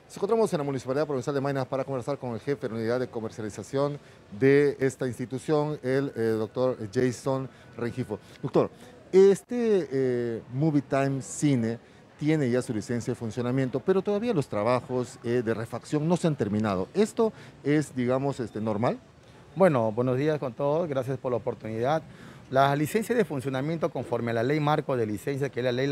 Nos encontramos en la Municipalidad Provincial de Maynas para conversar con el jefe de la unidad de comercialización de esta institución, el doctor Jason Rengifo. Doctor, Movie Time Cine tiene ya su licencia de funcionamiento, pero todavía los trabajos de refacción no se han terminado. ¿Esto es, digamos, normal? Bueno, buenos días con todos, gracias por la oportunidad. La licencia de funcionamiento conforme a la ley marco de licencia, que es la ley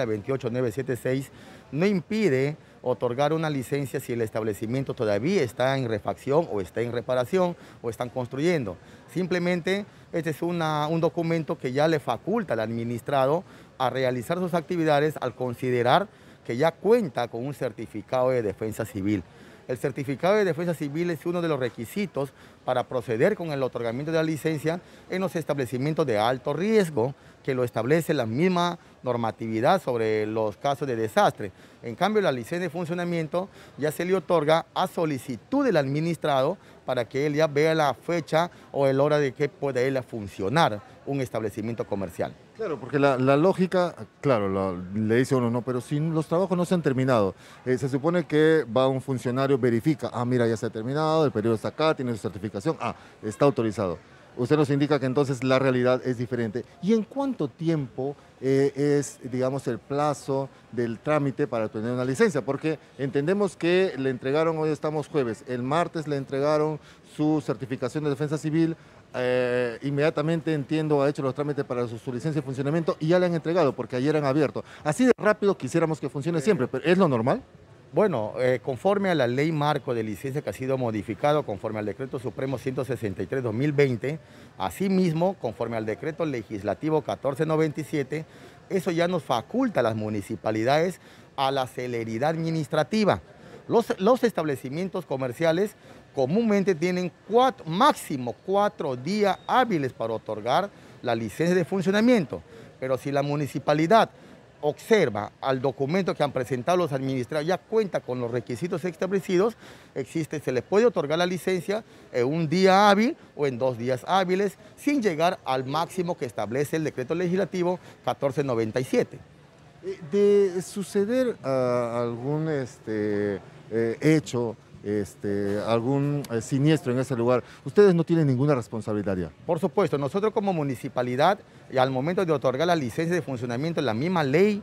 28976, no impide otorgar una licencia si el establecimiento todavía está en refacción o está en reparación o están construyendo. Simplemente este es un documento que ya le faculta al administrado a realizar sus actividades al considerar que ya cuenta con un certificado de defensa civil. El certificado de defensa civil es uno de los requisitos para proceder con el otorgamiento de la licencia en los establecimientos de alto riesgo, que lo establece la misma normatividad sobre los casos de desastre. En cambio, la licencia de funcionamiento ya se le otorga a solicitud del administrado para que él ya vea la fecha o el hora de que pueda él funcionar un establecimiento comercial. Claro, porque la lógica, claro, le dice a uno, no, pero si los trabajos no se han terminado, se supone que va un funcionario, verifica, mira, ya se ha terminado, el periodo está acá, tiene su certificación, está autorizado. Usted nos indica que entonces la realidad es diferente. ¿Y en cuánto tiempo es, digamos, el plazo del trámite para tener una licencia? Porque entendemos que le entregaron, hoy estamos jueves, el martes le entregaron su certificación de defensa civil, inmediatamente entiendo ha hecho los trámites para su licencia de funcionamiento y ya le han entregado porque ayer han abierto. Así de rápido quisiéramos que funcione siempre, pero ¿es lo normal? Bueno, conforme a la ley marco de licencia que ha sido modificado, conforme al decreto supremo 163/2020, asimismo, conforme al decreto legislativo 1497, eso ya nos faculta a las municipalidades a la celeridad administrativa. Los establecimientos comerciales comúnmente tienen máximo 4 días hábiles para otorgar la licencia de funcionamiento, pero si la municipalidad observa al documento que han presentado los administrados, ya cuenta con los requisitos establecidos, se le puede otorgar la licencia en un día hábil o en 2 días hábiles, sin llegar al máximo que establece el decreto legislativo 1497. De suceder algún hecho, algún siniestro en ese lugar, ustedes no tienen ninguna responsabilidad ya. Por supuesto, nosotros como municipalidad, y al momento de otorgar la licencia de funcionamiento, la misma ley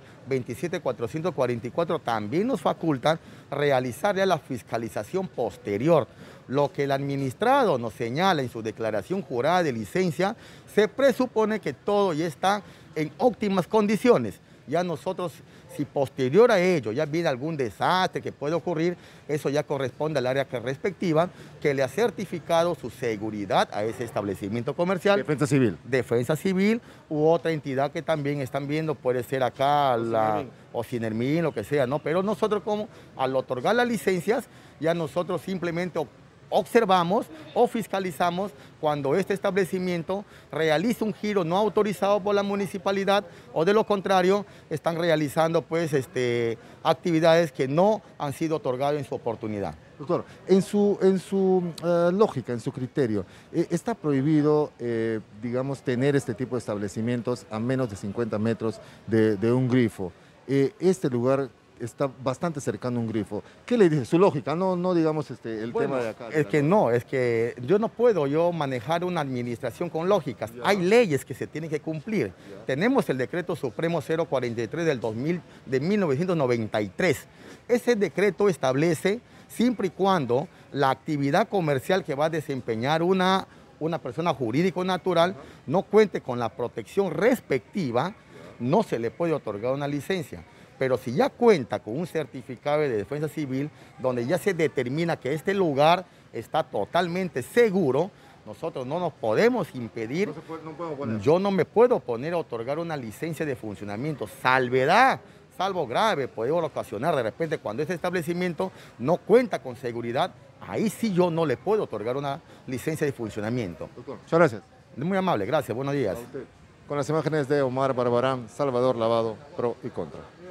27444 también nos faculta realizar ya la fiscalización posterior. Lo que el administrado nos señala en su declaración jurada de licencia, se presupone que todo ya está en óptimas condiciones. Ya nosotros, si posterior a ello ya viene algún desastre que puede ocurrir, eso ya corresponde al área respectiva que le ha certificado su seguridad a ese establecimiento comercial. Defensa civil. Defensa civil u otra entidad que también están viendo, puede ser acá o Sinermin, lo que sea, ¿no? Pero nosotros, como al otorgar las licencias, ya nosotros simplemente observamos o fiscalizamos cuando este establecimiento realiza un giro no autorizado por la municipalidad o de lo contrario están realizando pues actividades que no han sido otorgadas en su oportunidad. Doctor, en su lógica, en su criterio, ¿está prohibido, digamos, tener este tipo de establecimientos a menos de 50 metros de un grifo? Este lugar está bastante cercano a un grifo. ¿Qué le dice? Su lógica, no digamos tema de acá. Es que yo no puedo manejar una administración con lógicas. Ya. Hay leyes que se tienen que cumplir. Ya. Tenemos el decreto supremo 043 de 1993. Ese decreto establece, siempre y cuando la actividad comercial que va a desempeñar una persona jurídica o natural no cuente con la protección respectiva, no se le puede otorgar una licencia. Pero si ya cuenta con un certificado de defensa civil, donde ya se determina que este lugar está totalmente seguro, nosotros no nos podemos impedir, yo no me puedo poner a otorgar una licencia de funcionamiento, salvo grave, puede ocasionar de repente cuando este establecimiento no cuenta con seguridad, ahí sí yo no le puedo otorgar una licencia de funcionamiento. Doctor, muchas gracias. Muy amable, gracias, buenos días. Con las imágenes de Omar Barbarán, Salvador Lavado, pro y contra.